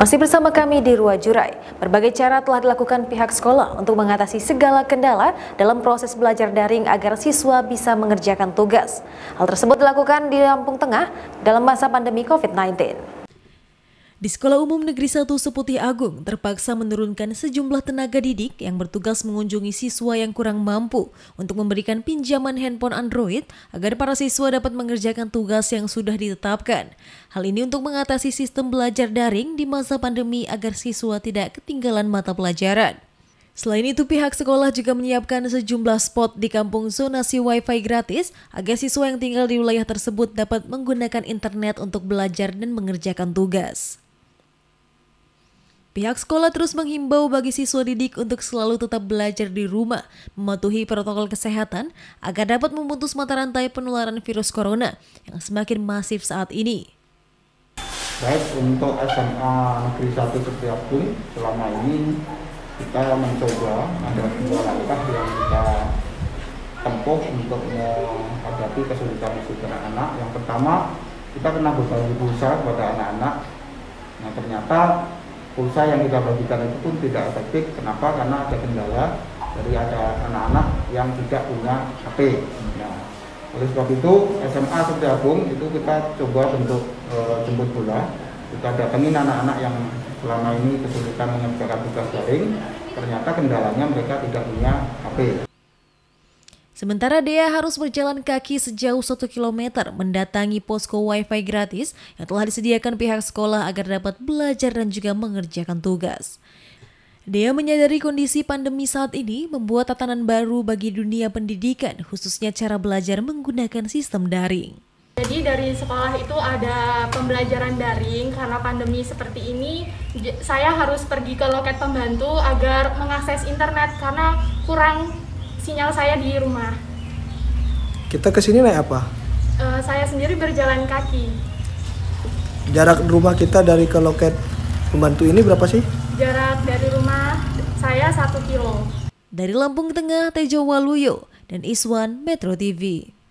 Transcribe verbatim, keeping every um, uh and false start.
Masih bersama kami di Ruwajurai, berbagai cara telah dilakukan pihak sekolah untuk mengatasi segala kendala dalam proses belajar daring agar siswa bisa mengerjakan tugas. Hal tersebut dilakukan di Lampung Tengah dalam masa pandemi COVID sembilan belas. Di Sekolah Umum Negeri satu Seputih Agung terpaksa menurunkan sejumlah tenaga didik yang bertugas mengunjungi siswa yang kurang mampu untuk memberikan pinjaman handphone Android agar para siswa dapat mengerjakan tugas yang sudah ditetapkan. Hal ini untuk mengatasi sistem belajar daring di masa pandemi agar siswa tidak ketinggalan mata pelajaran. Selain itu, pihak sekolah juga menyiapkan sejumlah spot di kampung zonasi wifi gratis agar siswa yang tinggal di wilayah tersebut dapat menggunakan internet untuk belajar dan mengerjakan tugas. Pihak sekolah terus menghimbau bagi siswa didik untuk selalu tetap belajar di rumah, mematuhi protokol kesehatan agar dapat memutus mata rantai penularan virus corona yang semakin masif saat ini. Baik, untuk S M A Negeri satu Seputih Agung, selama ini kita mencoba ada dua langkah yang kita tempuh untuk menghadapi kesulitan-kesulitan anak-anak. Yang pertama, kita pernah berbagi pulsa kepada anak-anak. Nah, ternyata pulsa yang kita bagikan itu pun tidak efektif. Kenapa? Karena ada kendala dari ada anak-anak yang tidak punya H P. Nah, oleh sebab itu S M A Seputih Agung itu kita coba bentuk e, jemput bola. Kita datangin anak-anak yang selama ini kesulitan mengerjakan tugas daring. Ternyata kendalanya mereka tidak punya H P. Sementara Dea harus berjalan kaki sejauh satu kilometer mendatangi posko wifi gratis yang telah disediakan pihak sekolah agar dapat belajar dan juga mengerjakan tugas. Dea menyadari kondisi pandemi saat ini membuat tatanan baru bagi dunia pendidikan, khususnya cara belajar menggunakan sistem daring. Jadi dari sekolah itu ada pembelajaran daring. Karena pandemi seperti ini, saya harus pergi ke loket pembantu agar mengakses internet karena kurang sinyal saya di rumah. Kita kesini naik apa? Uh, saya sendiri berjalan kaki. Jarak rumah kita dari ke loket pembantu ini berapa sih? Jarak dari rumah saya satu kilo. Dari Lampung Tengah, Tejo Waluyo dan Iswan, Metro T V.